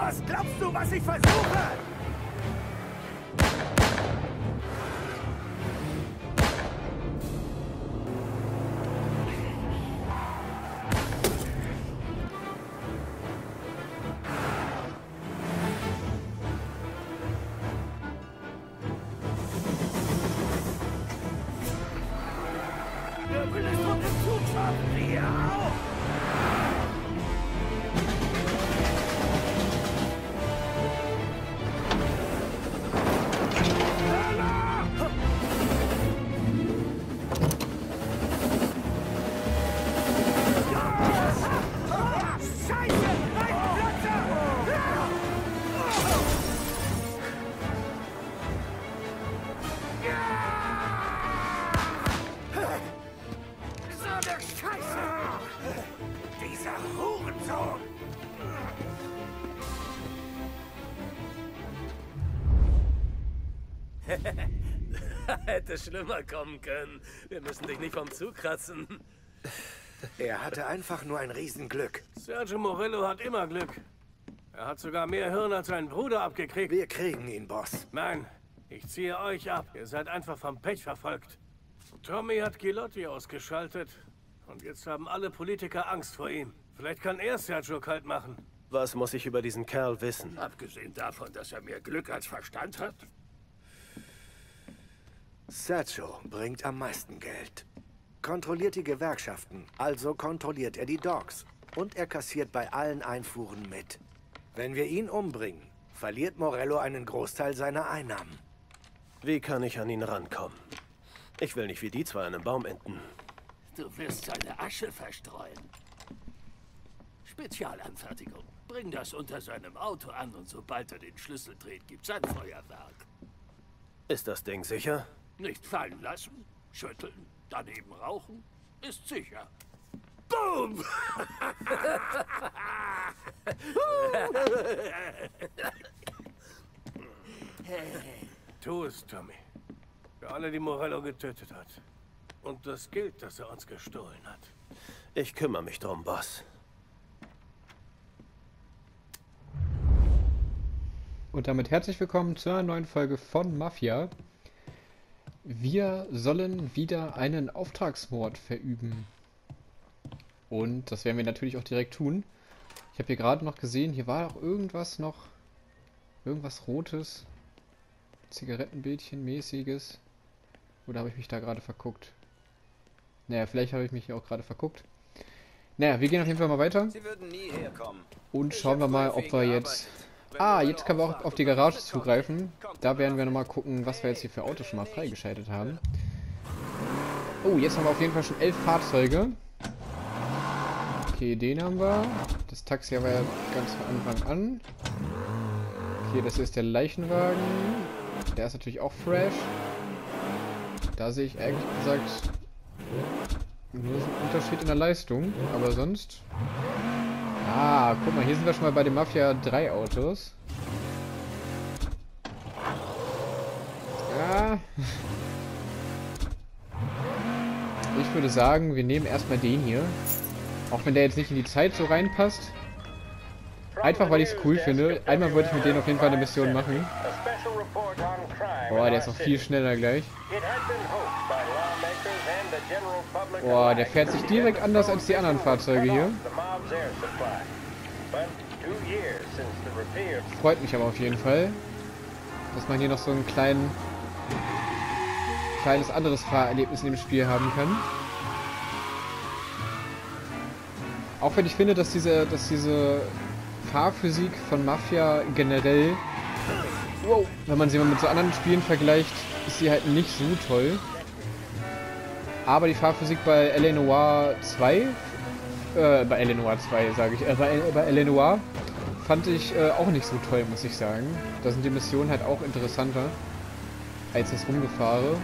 Was glaubst du, was ich versuche? Du willst doch den Zug schaffen, wir auch! Hätte schlimmer kommen können. Wir müssen dich nicht vom Zug kratzen. Er hatte einfach nur ein Riesenglück. Sergio Morello hat immer Glück. Er hat sogar mehr Hirn als sein Bruder abgekriegt. Wir kriegen ihn, Boss. Nein, ich ziehe euch ab. Ihr seid einfach vom Pech verfolgt. Tommy hat Gilotti ausgeschaltet. Und jetzt haben alle Politiker Angst vor ihm. Vielleicht kann er Sergio kalt machen. Was muss ich über diesen Kerl wissen? Abgesehen davon, dass er mehr Glück als Verstand hat. Sergio bringt am meisten Geld. Kontrolliert die Gewerkschaften, also kontrolliert er die Dogs. Und er kassiert bei allen Einfuhren mit. Wenn wir ihn umbringen, verliert Morello einen Großteil seiner Einnahmen. Wie kann ich an ihn rankommen? Ich will nicht wie die zwei an einem Baum enden. Du wirst seine Asche verstreuen. Spezialanfertigung. Bring das unter seinem Auto an und sobald er den Schlüssel dreht, gibt's ein Feuerwerk. Ist das Ding sicher? Nicht fallen lassen, schütteln, daneben rauchen, ist sicher. Boom! Tu es, Tommy. Für alle, die Morello getötet hat. Und das Geld, das er uns gestohlen hat. Ich kümmere mich drum, Boss. Und damit herzlich willkommen zu einer neuen Folge von Mafia. Wir sollen wieder einen Auftragsmord verüben. Und das werden wir natürlich auch direkt tun. Ich habe hier gerade noch gesehen, hier war auch irgendwas noch. Irgendwas Rotes. Zigarettenbildchen-mäßiges. Oder habe ich mich da gerade verguckt? Naja, vielleicht habe ich mich hier auch gerade verguckt. Naja, wir gehen auf jeden Fall mal weiter. Sie würden nie herkommen. Und schauen wir mal, ob wir jetzt... Ah, jetzt können wir auch auf die Garage zugreifen. Da werden wir nochmal gucken, was wir jetzt hier für Autos schon mal freigeschaltet haben. Oh, jetzt haben wir auf jeden Fall schon 11 Fahrzeuge. Okay, den haben wir. Das Taxi haben wir ja ganz von Anfang an. Okay, das ist der Leichenwagen. Der ist natürlich auch fresh. Da sehe ich ehrlich gesagt nur so einen Unterschied in der Leistung. Aber sonst... Ah, guck mal, hier sind wir schon mal bei den Mafia 3 Autos. Ja. Ich würde sagen, wir nehmen erstmal den hier. Auch wenn der jetzt nicht in die Zeit so reinpasst. Einfach weil ich es cool finde. Einmal wollte ich mit denen auf jeden Fall eine Mission machen. Boah, der ist auch viel schneller gleich. Boah, der fährt sich direkt anders als die anderen Fahrzeuge hier. Freut mich aber auf jeden Fall, dass man hier noch so ein kleines anderes Fahrerlebnis in dem Spiel haben kann. Auch wenn ich finde, dass diese Fahrphysik von Mafia generell, wenn man sie mal mit so anderen Spielen vergleicht, ist sie halt nicht so toll. Aber die Fahrphysik bei L.A. Noire 2, bei L.A. Noire 2 sage ich, bei L.A. Noire fand ich auch nicht so toll, muss ich sagen. Da sind die Missionen halt auch interessanter als das Rumgefahre.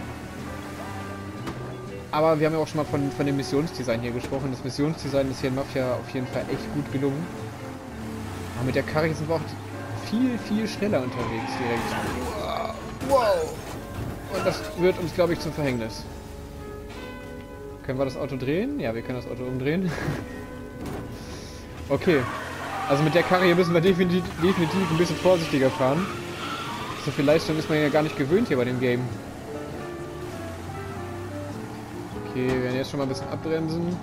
Aber wir haben ja auch schon mal von dem Missionsdesign hier gesprochen. Das Missionsdesign ist hier in Mafia auf jeden Fall echt gut gelungen. Aber mit der Karre sind wir auch viel schneller unterwegs direkt. Wow! Und das wird uns, glaube ich, zum Verhängnis. Können wir das Auto drehen? Ja, wir können das Auto umdrehen. Okay. Also mit der Karre hier müssen wir definitiv ein bisschen vorsichtiger fahren. So viel Leistung ist man ja gar nicht gewöhnt hier bei dem Game. Okay, wir werden jetzt schon mal ein bisschen abbremsen.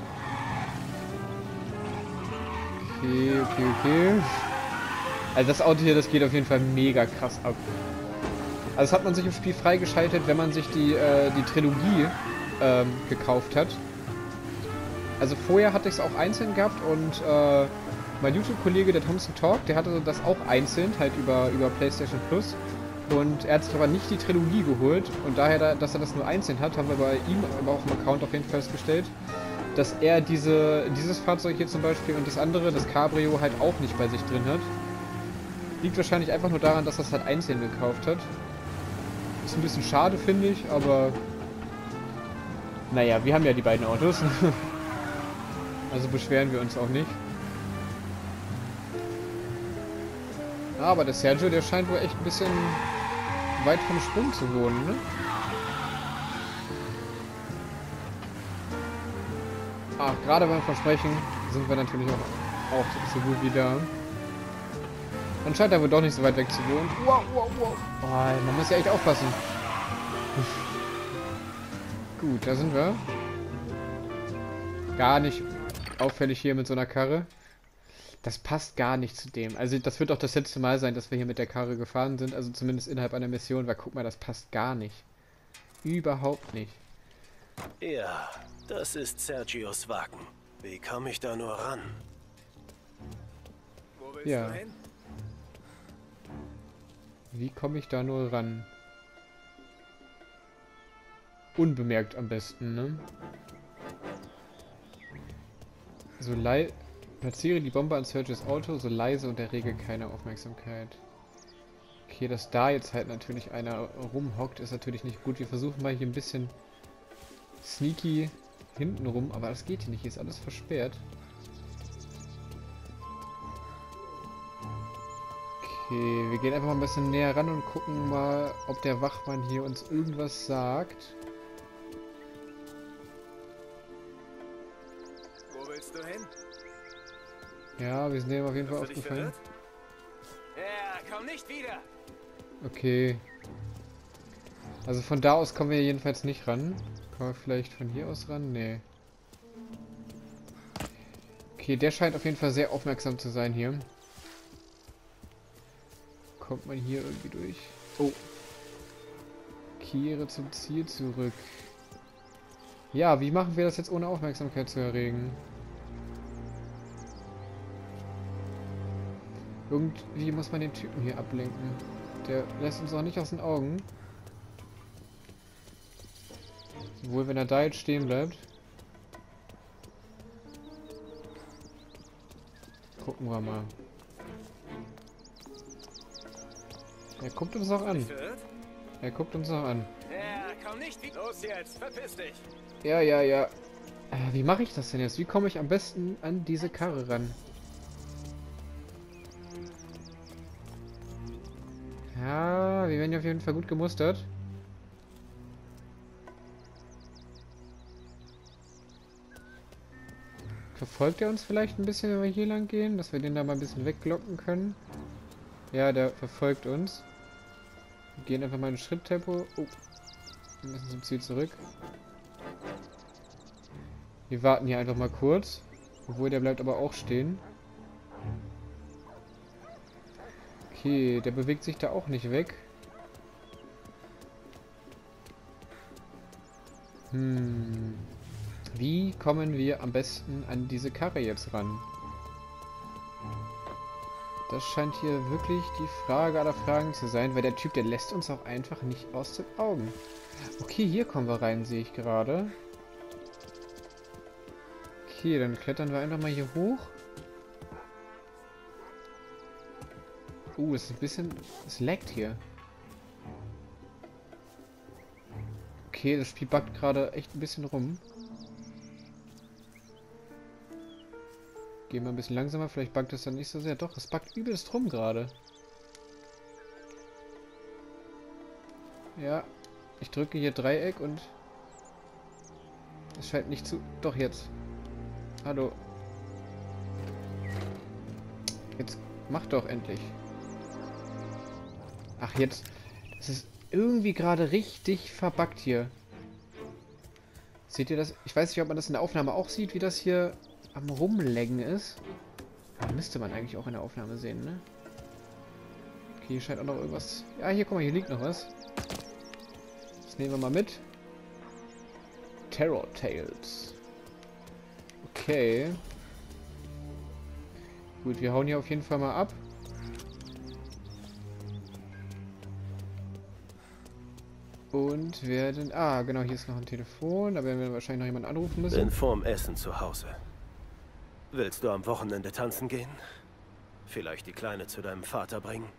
Okay. Also das Auto hier, das geht auf jeden Fall mega krass ab. Also das hat man sich im Spiel freigeschaltet, wenn man sich die Trilogie gekauft hat. Also vorher hatte ich es auch einzeln gehabt und mein YouTube-Kollege, der Thompson Talk, der hatte das auch einzeln, halt über PlayStation Plus. Und er hat sich aber nicht die Trilogie geholt. Und daher, dass er das nur einzeln hat, haben wir bei ihm aber auch im Account auf jeden Fall festgestellt, dass er dieses Fahrzeug hier zum Beispiel und das andere, das Cabrio, halt auch nicht bei sich drin hat. Liegt wahrscheinlich einfach nur daran, dass er es halt einzeln gekauft hat. Ist ein bisschen schade, finde ich, aber... Naja, wir haben ja die beiden Autos. Also beschweren wir uns auch nicht. Aber der Sergio, der scheint wohl echt ein bisschen weit vom Sprung zu wohnen, ne? Ach, gerade beim Versprechen sind wir natürlich auch so gut wie da. Dann scheint er wohl doch nicht so weit weg zu wohnen. Wow. Oh, man muss ja echt aufpassen. Gut, da sind wir. Gar nicht auffällig hier mit so einer Karre. Das passt gar nicht zu dem. Also das wird auch das letzte Mal sein, dass wir hier mit der Karre gefahren sind. Also zumindest innerhalb einer Mission. Weil guck mal, das passt gar nicht. Überhaupt nicht. Ja, das ist Sergios Wagen. Wie komme ich da nur ran? Wo willst Ja. du hin? Wie komme ich da nur ran? Unbemerkt am besten, ne? So platziere die Bombe an Sergios Auto, so leise und errege keine Aufmerksamkeit. Okay, dass da jetzt halt natürlich einer rumhockt, ist natürlich nicht gut. Wir versuchen mal hier ein bisschen sneaky hinten rum, aber das geht hier nicht. Hier ist alles versperrt. Okay, wir gehen einfach mal ein bisschen näher ran und gucken mal, ob der Wachmann hier uns irgendwas sagt. Wo willst du hin? Ja, wir sind dem auf jeden Fall aufgefallen. Ja, komm nicht wieder. Okay. Also von da aus kommen wir jedenfalls nicht ran. Kommen wir vielleicht von hier aus ran? Nee. Okay, der scheint auf jeden Fall sehr aufmerksam zu sein hier. Kommt man hier irgendwie durch? Oh. Kehre zum Ziel zurück. Ja, wie machen wir das jetzt ohne Aufmerksamkeit zu erregen? Irgendwie muss man den Typen hier ablenken. Der lässt uns auch nicht aus den Augen. Obwohl, wenn er da jetzt stehen bleibt. Gucken wir mal. Er guckt uns auch an. Er guckt uns auch an. Ja, komm nicht wieder. Los jetzt, verpiss dich. Ja. Wie mache ich das denn jetzt? Wie komme ich am besten an diese Karre ran? Ja, wir werden ja auf jeden Fall gut gemustert. Verfolgt er uns vielleicht ein bisschen, wenn wir hier lang gehen? Dass wir den da mal ein bisschen weglocken können? Ja, der verfolgt uns. Wir gehen einfach mal in Schritttempo. Oh. Wir müssen zum Ziel zurück. Wir warten hier einfach mal kurz. Obwohl, der bleibt aber auch stehen. Okay, der bewegt sich da auch nicht weg. Wie kommen wir am besten an diese Karre jetzt ran? Das scheint hier wirklich die Frage aller Fragen zu sein, weil der Typ, der lässt uns auch einfach nicht aus den Augen. Okay, hier kommen wir rein, sehe ich gerade. Okay, dann klettern wir einfach mal hier hoch. Es ist ein bisschen... Es laggt hier. Okay, das Spiel buggt gerade echt ein bisschen rum. Gehen wir ein bisschen langsamer, vielleicht buggt es dann nicht so sehr. Doch, es buggt übelst rum gerade. Ja, ich drücke hier Dreieck und... Es scheint nicht zu... Doch, jetzt. Hallo. Jetzt mach doch endlich. Ach, jetzt. Das ist irgendwie gerade richtig verbuggt hier. Seht ihr das? Ich weiß nicht, ob man das in der Aufnahme auch sieht, wie das hier am Rumlaggen ist. Aber müsste man eigentlich auch in der Aufnahme sehen, ne? Okay, hier scheint auch noch irgendwas... Ja, hier, guck mal, hier liegt noch was. Das nehmen wir mal mit. Terror Tales. Okay. Gut, wir hauen hier auf jeden Fall mal ab. Und werden... Ah, genau, hier ist noch ein Telefon. Da werden wir wahrscheinlich noch jemanden anrufen müssen. Bin vorm Essen zu Hause. Willst du am Wochenende tanzen gehen? Vielleicht die Kleine zu deinem Vater bringen?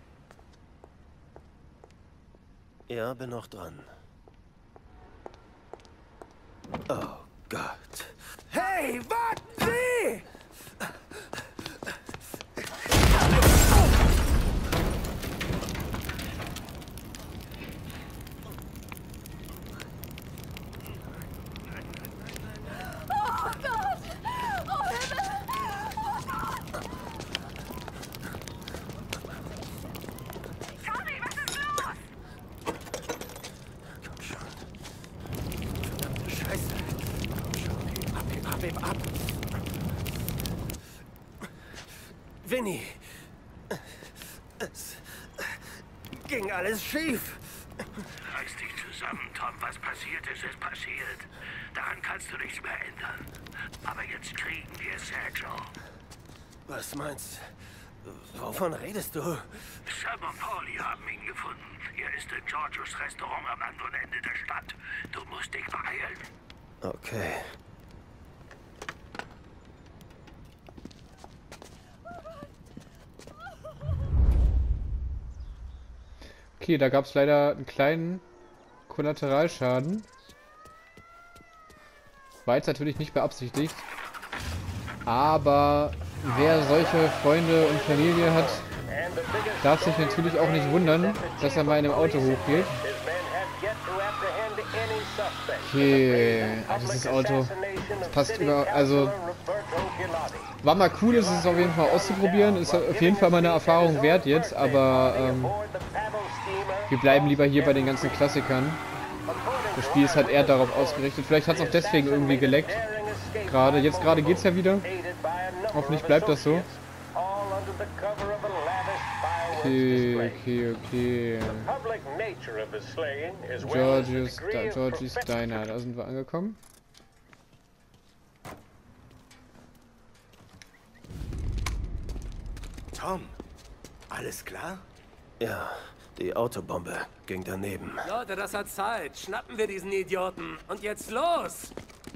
Ja, bin noch dran. Oh Gott. Hey, warten Sie! Ab. Vinny. Es ging alles schief. Reiß dich zusammen, Tom. Was passiert ist, ist passiert. Daran kannst du nichts mehr ändern. Aber jetzt kriegen wir Sergio. Was meinst du? Wovon redest du? Sam und Pauli haben ihn gefunden. Er ist in Georgios Restaurant am anderen Ende der Stadt. Du musst dich beeilen. Okay. Okay, da gab es leider einen kleinen Kollateralschaden. War jetzt natürlich nicht beabsichtigt. Aber wer solche Freunde und Familie hat, darf sich natürlich auch nicht wundern, dass er mal in einem Auto hochgeht. Okay, dieses Auto, das passt über, also war mal cool, ist es auf jeden Fall auszuprobieren, ist auf jeden Fall mal eine Erfahrung wert jetzt, aber wir bleiben lieber hier bei den ganzen Klassikern. Das Spiel ist halt eher darauf ausgerichtet, vielleicht hat es auch deswegen irgendwie geleckt. Jetzt gerade geht's ja wieder. Hoffentlich bleibt das so. Okay. Georgie's Diner, da sind wir angekommen. Tom, alles klar? Ja, die Autobombe ging daneben. Leute, das hat Zeit. Schnappen wir diesen Idioten. Und jetzt los!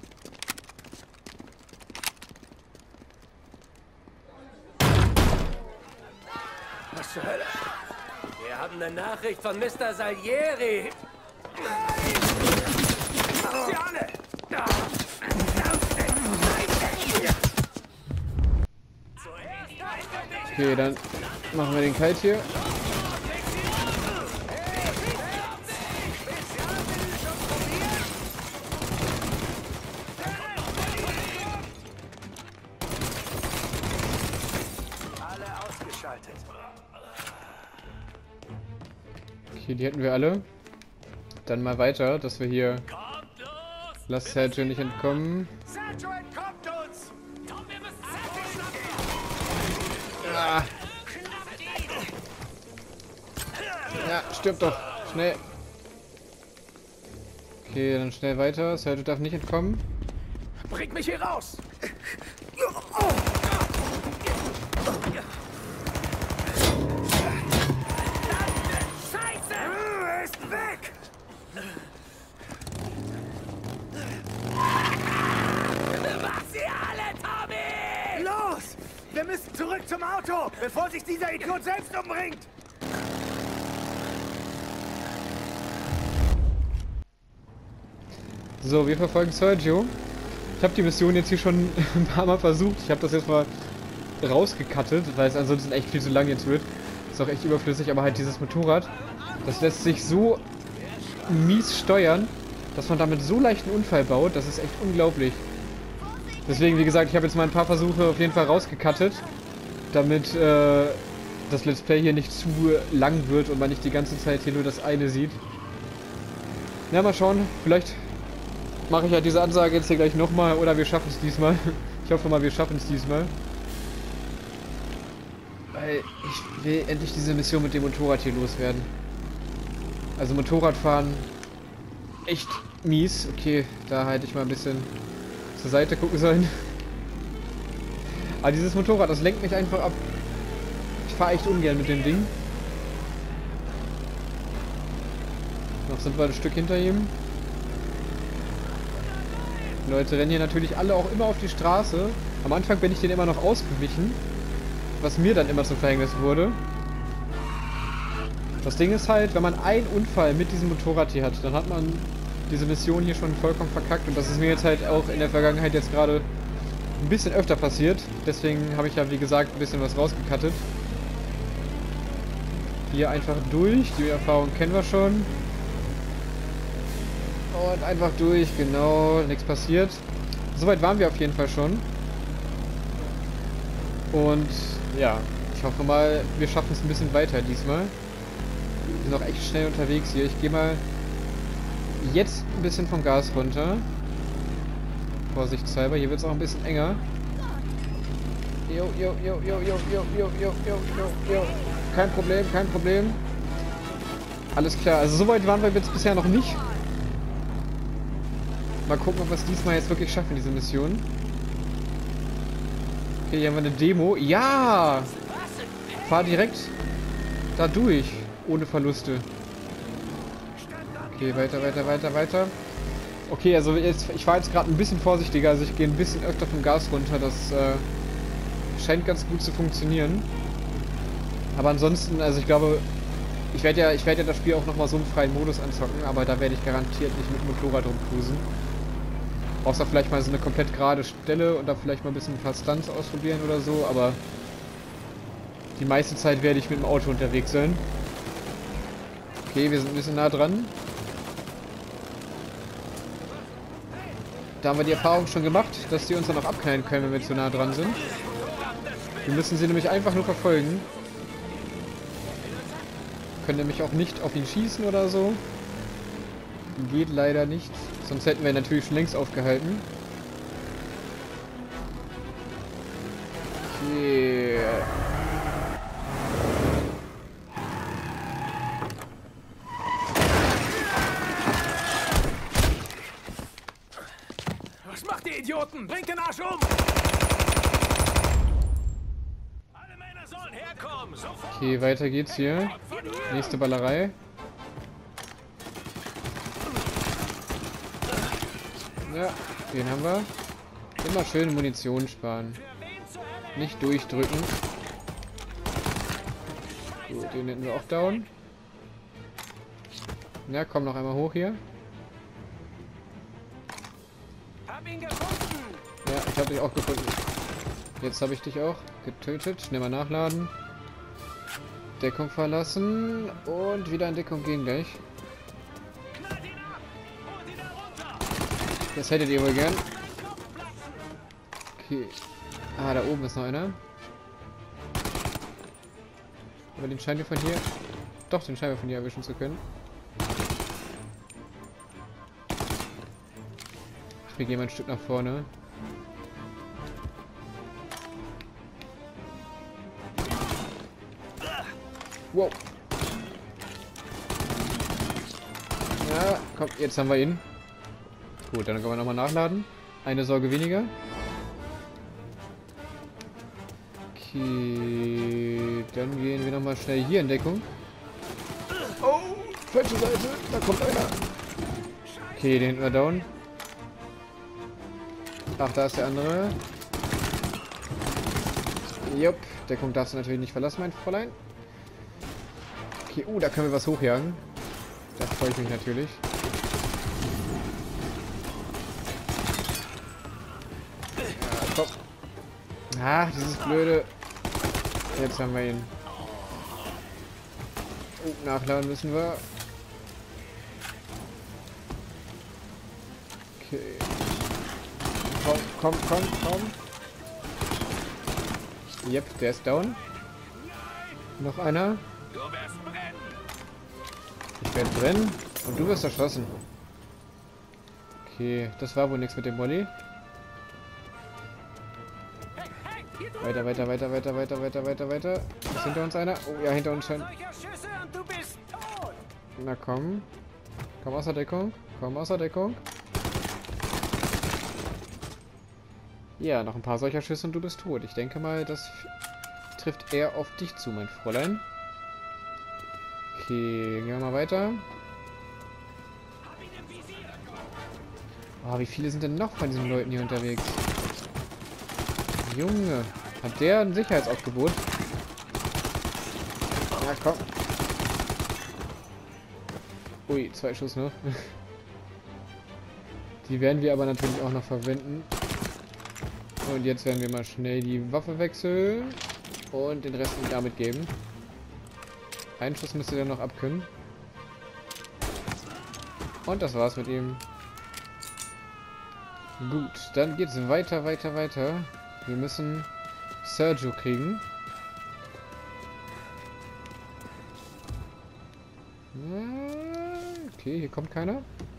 Was zur Hölle? Wir haben eine Nachricht von Mr. Salieri. Sie alle! Okay, dann machen wir den kalt hier. Alle ausgeschaltet. Okay, die hätten wir alle. Dann mal weiter, dass wir hier... Lass Sergio nicht entkommen. Sergio entkommt uns! Tom, wir müssen Sergio schnappen! Ah. Ja, stirb doch. Schnell. Okay, dann schnell weiter. Sergio darf nicht entkommen. Bringt mich hier raus! Scheiße! Er ist weg! Mach sie alle, Tommy! Los! Wir müssen zurück zum Auto, bevor sich dieser Idiot selbst umbringt! So, wir verfolgen Sergio. Ich habe die Mission jetzt hier schon ein paar Mal versucht. Ich habe das jetzt mal rausgecuttet, weil es ansonsten echt viel zu lang jetzt wird. Ist auch echt überflüssig, aber halt dieses Motorrad, das lässt sich so mies steuern, dass man damit so leicht einen Unfall baut. Das ist echt unglaublich. Deswegen, wie gesagt, ich habe jetzt mal ein paar Versuche auf jeden Fall rausgecuttet. damit das Let's Play hier nicht zu lang wird und man nicht die ganze Zeit hier nur das eine sieht. Na, mal schauen. Vielleicht mache ich ja diese Ansage jetzt hier gleich nochmal oder wir schaffen es diesmal. Ich hoffe mal, wir schaffen es diesmal. Weil ich will endlich diese Mission mit dem Motorrad hier loswerden. Also Motorradfahren echt mies. Okay, da hätte ich mal ein bisschen zur Seite gucken sollen. Aber dieses Motorrad, das lenkt mich einfach ab. Ich fahre echt ungern mit dem Ding. Noch sind wir ein Stück hinter ihm. Die Leute rennen hier natürlich alle auch immer auf die Straße. Am Anfang bin ich denen immer noch ausgewichen. Was mir dann immer zum Verhängnis wurde. Das Ding ist halt, wenn man einen Unfall mit diesem Motorrad hier hat, dann hat man diese Mission hier schon vollkommen verkackt. Und das ist mir jetzt halt auch in der Vergangenheit jetzt gerade ein bisschen öfter passiert. Deswegen habe ich ja, wie gesagt, ein bisschen was rausgekattet. Hier einfach durch. Die Erfahrung kennen wir schon. Und einfach durch, genau. Nichts passiert. Soweit waren wir auf jeden Fall schon. Und ja, ich hoffe mal, wir schaffen es ein bisschen weiter diesmal. Wir sind auch echt schnell unterwegs hier. Ich gehe mal jetzt ein bisschen vom Gas runter. Vorsichtshalber. Hier wird es auch ein bisschen enger. Jo. Kein Problem, kein Problem. Alles klar. Also so weit waren wir jetzt bisher noch nicht. Mal gucken, ob wir es diesmal jetzt wirklich schaffen, diese Mission. Okay, hier haben wir eine Demo. Ja! Fahr direkt da durch. Ohne Verluste. Okay, weiter. Okay, also jetzt, ich fahre jetzt gerade ein bisschen vorsichtiger. Also ich gehe ein bisschen öfter vom Gas runter. Das scheint ganz gut zu funktionieren. Aber ansonsten, also ich glaube, ich werde ja das Spiel auch nochmal so einen freien Modus anzocken. Aber da werde ich garantiert nicht mit dem Motorrad rumcruisen. Außer vielleicht mal so eine komplett gerade Stelle und da vielleicht mal ein bisschen ein paar Stunts ausprobieren oder so, aber die meiste Zeit werde ich mit dem Auto unterwegs sein. Okay, wir sind ein bisschen nah dran. Da haben wir die Erfahrung schon gemacht, dass die uns dann auch abknallen können, wenn wir zu nah dran sind. Wir müssen sie nämlich einfach nur verfolgen. Können nämlich auch nicht auf ihn schießen oder so. Geht leider nicht. Sonst hätten wir ihn natürlich schon längst aufgehalten. Okay. Was macht ihr Idioten? Bringt den Arsch um! Alle Männer sollen herkommen! Sofort! Okay, weiter geht's hier. Nächste Ballerei. Ja, den haben wir. Immer schön Munition sparen. Nicht durchdrücken. Gut, den hätten wir auch down. Ja, komm noch einmal hoch hier. Hab ihn gefunden! Ja, ich habe dich auch gefunden. Jetzt habe ich dich auch getötet. Schnell mal nachladen. Deckung verlassen. Und wieder in Deckung gehen gleich. Das hättet ihr wohl gern. Okay. Ah, da oben ist noch einer. Aber den scheinen wir von hier... Doch, den scheinen wir von hier erwischen zu können. Ach, wir gehen mal ein Stück nach vorne. Wow. Ja, komm, jetzt haben wir ihn. Gut, dann können wir nochmal nachladen. Eine Sorge weniger. Okay, dann gehen wir nochmal schnell hier in Deckung. Oh, falsche Seite, da kommt einer. Okay, den hinten wir down. Ach, da ist der andere. Jupp, Deckung darfst du natürlich nicht verlassen, mein Fräulein. Okay, da können wir was hochjagen. Da freue ich mich natürlich. Ja, komm. Ach, dieses blöde... Jetzt haben wir ihn. Oh, nachladen müssen wir. Okay. Komm. Yep, der ist down. Noch einer. Ich werde brennen. Und du wirst erschossen. Okay, das war wohl nichts mit dem Molly. Weiter, weiter, weiter, weiter, weiter, weiter, weiter, weiter. Ist hinter uns einer? Oh ja, hinter uns schon. Na komm. Komm aus der Deckung. Komm aus der Deckung. Ja, noch ein paar solcher Schüsse und du bist tot. Ich denke mal, das trifft eher auf dich zu, mein Fräulein. Okay, gehen wir mal weiter. Oh, wie viele sind denn noch von diesen Leuten hier unterwegs? Junge, hat der ein Sicherheitsaufgebot? Ja, komm. Ui, 2 Schuss noch. Die werden wir aber natürlich auch noch verwenden. Und jetzt werden wir mal schnell die Waffe wechseln. Und den Rest damit geben. Einen Schuss müsste der noch abkönnen. Und das war's mit ihm. Gut, dann geht's weiter, weiter, weiter. Wir müssen Sergio kriegen. Okay, hier kommt keiner.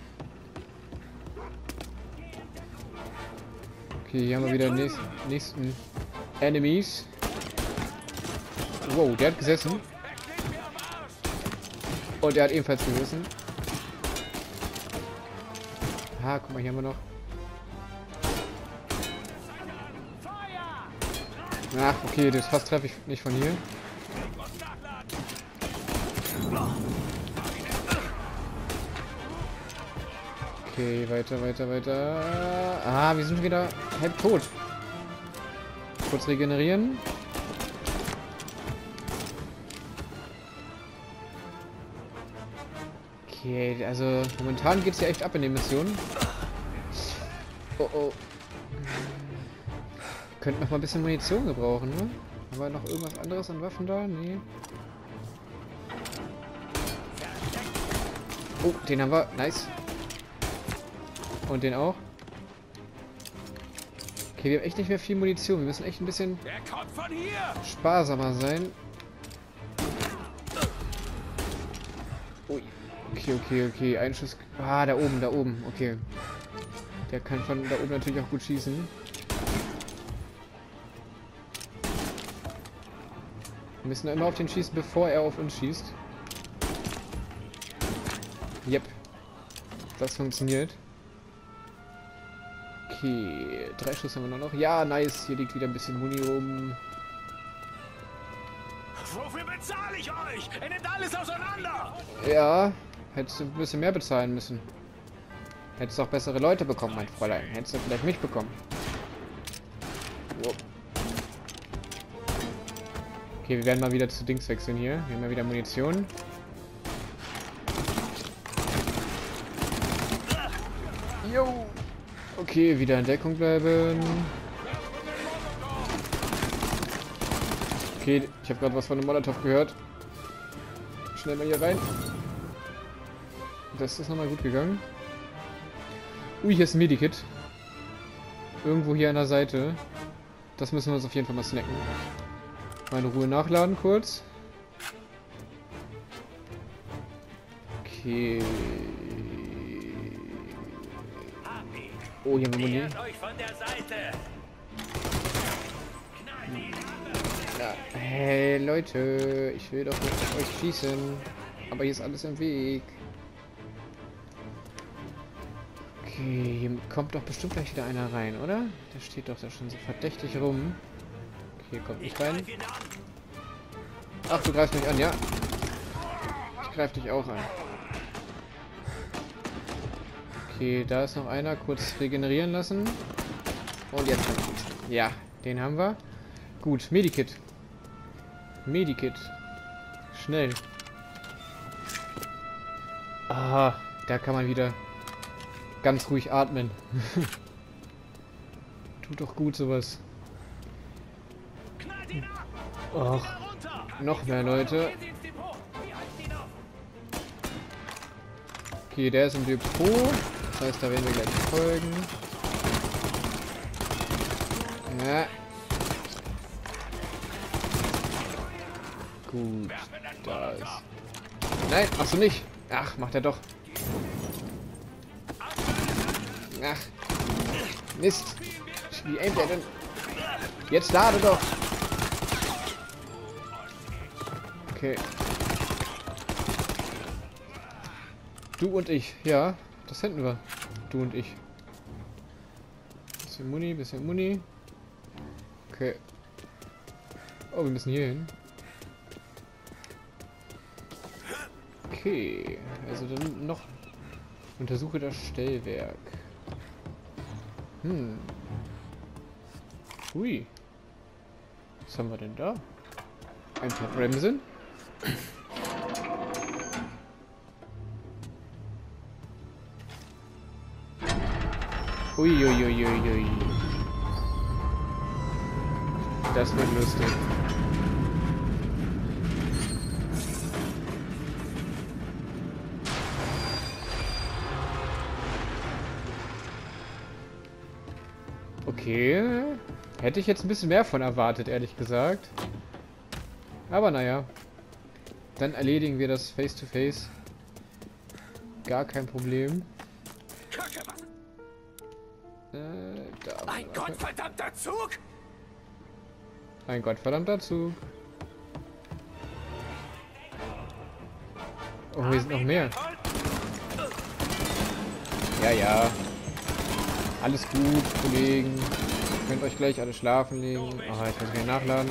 Okay, hier haben wir wieder nächsten Enemies. Wow, der hat gesessen. Und der hat ebenfalls gesessen. Ah, guck mal, hier haben wir noch. Ach, okay, das fast treffe ich nicht von hier. Okay, weiter, weiter, weiter. Ah, wir sind wieder halb tot. Kurz regenerieren. Okay, also momentan geht es ja echt ab in den Missionen. Oh oh. Könnten noch mal ein bisschen Munition gebrauchen, ne? Haben wir noch irgendwas anderes an Waffen da? Nee. Oh, den haben wir. Nice. Und den auch. Okay, wir haben echt nicht mehr viel Munition. Wir müssen echt ein bisschen sparsamer sein. Ui. Okay, okay, okay. Ein Schuss. Ah, da oben, da oben. Okay. Der kann von da oben natürlich auch gut schießen. Wir müssen immer auf den schießen, bevor er auf uns schießt. Yep. Das funktioniert. Okay, 3 Schuss haben wir nur noch. Ja, nice. Hier liegt wieder ein bisschen Muni rum. Wofür bezahle ich euch? Ihr nehmt alles auseinander! Ja, hättest du ein bisschen mehr bezahlen müssen. Hättest auch bessere Leute bekommen, mein Fräulein. Hättest du vielleicht mich bekommen. Wow. Okay, wir werden mal wieder zu Dings wechseln hier. Wir haben ja wieder Munition. Jo. Okay, wieder in Deckung bleiben. Okay, ich habe gerade was von einem Molotow gehört. Schnell mal hier rein. Das ist nochmal gut gegangen. Ui, hier ist ein Medikit. Irgendwo hier an der Seite. Das müssen wir uns auf jeden Fall mal snacken. Mal in Ruhe nachladen kurz. Okay. Oh, hier haben wir Muni. Ja. Hey Leute, ich will doch mit euch schießen. Aber hier ist alles im Weg. Okay, hier kommt doch bestimmt gleich wieder einer rein, oder? Der steht doch da schon so verdächtig rum. Okay, kommt nicht rein. Ach, du greifst mich an, ja. Ich greife dich auch an. Okay, da ist noch einer. Kurz regenerieren lassen. Und jetzt kann ich schießen. Ja, den haben wir. Gut, Medikit. Medikit. Schnell. Ah, da kann man wieder ganz ruhig atmen. Tut doch gut sowas. Och, noch mehr Leute. Okay, der ist im Depot. Das heißt, da werden wir gleich folgen. Ja. Gut. Da ist... Nein, machst du nicht. Ach, macht er doch. Ach. Mist. Wie aimt er denn? Jetzt lade doch. Okay. Du und ich. Ja, das hätten wir. Du und ich. Bisschen Muni, bisschen Muni. Okay. Oh, wir müssen hier hin. Okay. Also dann noch... Untersuche das Stellwerk. Hui. Was haben wir denn da? Ein paar Bremsen. Uiuiuiui. Das wird lustig. Okay. Hätte ich jetzt ein bisschen mehr von erwartet, ehrlich gesagt. Aber naja. Dann erledigen wir das face to face. Gar kein Problem. Da Ein gottverdammter Zug! Ein gottverdammter Zug. Oh, hier sind noch mehr. Ja, ja. Alles gut, Kollegen. Ihr könnt euch gleich alle schlafen legen. Aha, ich muss gleich nachladen.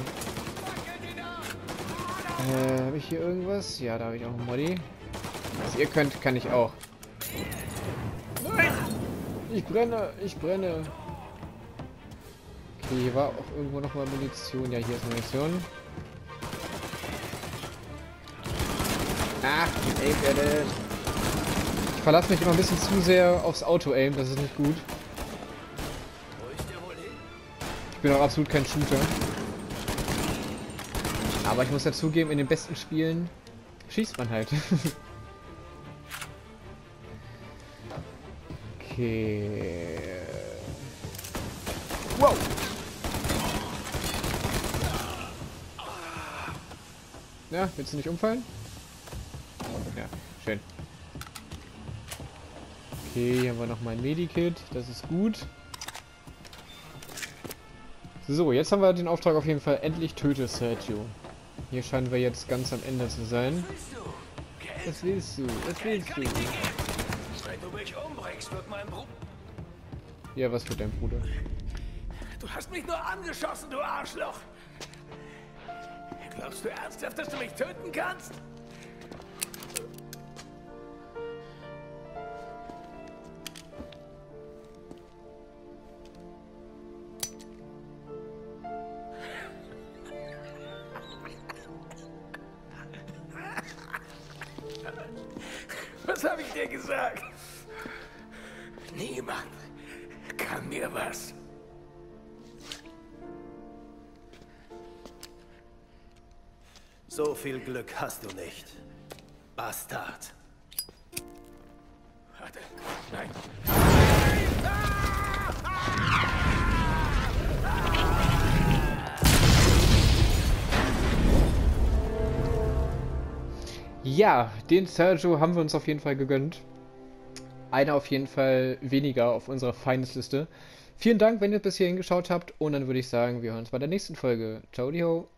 Habe ich hier irgendwas? Ja, da habe ich auch einen Modi. Was ihr könnt, kann ich auch. Ich brenne, ich brenne. Okay, hier war auch irgendwo noch mal Munition. Ja, hier ist Munition. Ach, wie aimt er denn? Ich verlasse mich immer ein bisschen zu sehr aufs Auto-Aim, das ist nicht gut. Ich bin auch absolut kein Shooter. Aber ich muss ja zugeben, in den besten Spielen schießt man halt. Okay. Wow! Ja, willst du nicht umfallen? Ja, schön. Okay, hier haben wir noch mal ein Medikit. Das ist gut. So, jetzt haben wir den Auftrag auf jeden Fall. Endlich töte Sergio. Hier scheinen wir jetzt ganz am Ende zu sein. Was willst du? Was willst du? Wenn du mich umbringst, wird mein Bruder... Ja, was für dein Bruder? Du hast mich nur angeschossen, du Arschloch! Glaubst du ernsthaft, dass du mich töten kannst? Was habe ich dir gesagt? Niemand kann mir was. So viel Glück hast du nicht. Bastard. Warte, nein. Ja, den Sergio haben wir uns auf jeden Fall gegönnt. Einer auf jeden Fall weniger auf unserer Feindesliste. Vielen Dank, wenn ihr bis hierhin geschaut habt. Und dann würde ich sagen, wir hören uns bei der nächsten Folge. Ciao, die ho.